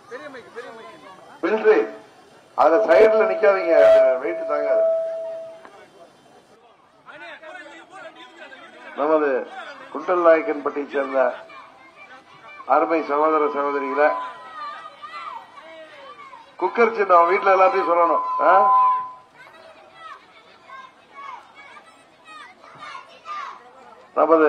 பில்ட்ரி அதுல சைடுல நிக்காதீங்க, வெயிட் தாங்காது. நமது குண்டல் நாயக்கன்பட்டியை சேர்ந்த அருமை சகோதர சகோதரிகளை குக்கர் சின்னம் வீட்டுல எல்லாத்தையும் சொல்லணும். நமது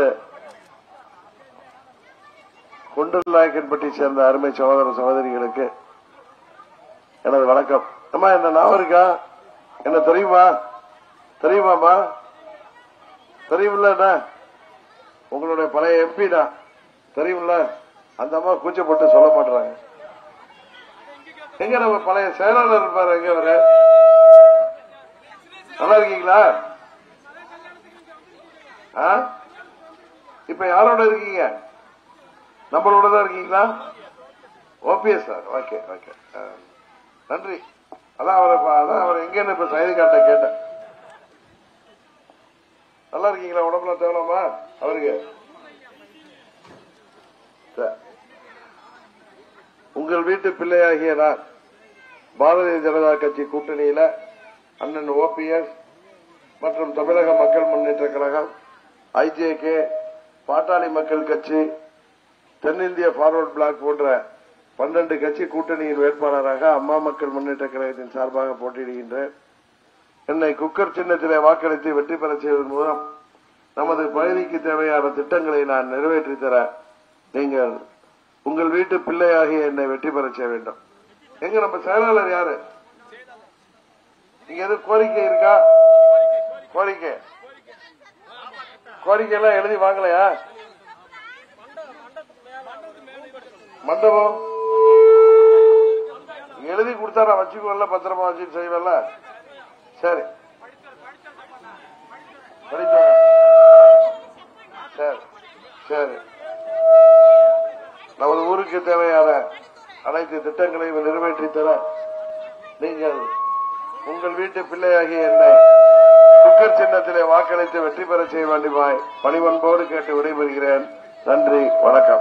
குண்டல் நாயக்கன்பட்டியை சேர்ந்த அருமை சகோதர சகோதரிகளுக்கு எனது வணக்கம். அம்மா என்ன ஞாபகம் இருக்கா? என்ன தெரியுமா? தெரியுமாமா? தெரியுமில்ல? உங்களுடைய பழைய எம்பி தான் தெரியுமில்ல? அந்த அம்மா கூச்சப்பட்டு சொல்ல மாட்டாங்க. எங்க நம்ம பழைய செயலாளர் இருப்பாரு, எங்க அவரு? நல்லா இருக்கீங்களா? இப்ப யாரோட இருக்கீங்க? நம்மளோட தான் இருக்கீங்களா? OPS sir. ஓகே ஓகே, நன்றி. அதான் அவர் எங்கன்னு இப்ப சைது காட்ட கேட்டேன். நல்லா இருக்கீங்களா? உடம்புல தேவலாமா அவருக்கு? உங்கள் வீட்டு பிள்ளையாகிய நான் பாரதிய ஜனதா கட்சி கூட்டணியில அண்ணன் ஓபிஎஸ் மற்றும் தமிழக மக்கள் முன்னேற்ற கழகம், ஐஜேகே, பாட்டாளி மக்கள் கட்சி, தென்னிந்திய பார்வர்ட் பிளாக் போன்ற 12 கட்சி கூட்டணியின் வேட்பாளராக அம்மா மக்கள் முன்னேற்ற கழகத்தின் சார்பாக போட்டியிடுகின்றேன். என்னை குக்கர் சின்னத்திலே வாக்களித்து வெற்றி பெற செய்வதன் மூலம் நமது பகுதிக்கு தேவையான திட்டங்களை நான் நிறைவேற்றித் தர நீங்கள் உங்கள் வீட்டு பிள்ளையாகிய என்னை வெற்றி பெற செய்ய வேண்டும். எங்க நம்ம செயலாளர் யாரு? இங்க எது கோரிக்கை இருக்கா? கோரிக்கை எல்லாம் எழுதி வாங்கலையா? மண்டபம் எழுதி கொடுத்தா நான் வச்சுக்குவல்ல, பத்திரமா வச்சு செய்வல்ல. சரி சரி சரி. நமது ஊருக்கு தேவையான அனைத்து திட்டங்களையும் நிறைவேற்றி தர நீங்கள் உங்கள் வீட்டு பிள்ளையாகிய என்னை குக்கர் சின்னத்திலே வாக்களித்து வெற்றி பெற செய்ய வேண்டுமாய் பணிவன்போடு கேட்டு விடைபெறுகிறேன். நன்றி, வணக்கம்.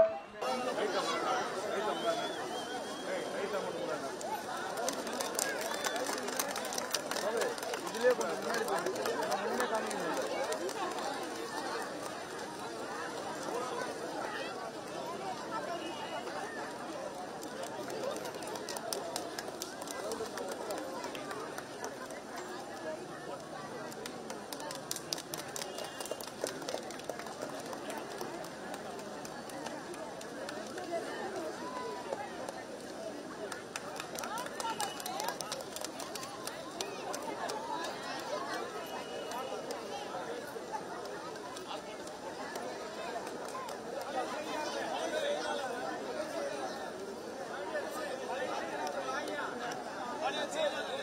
Let's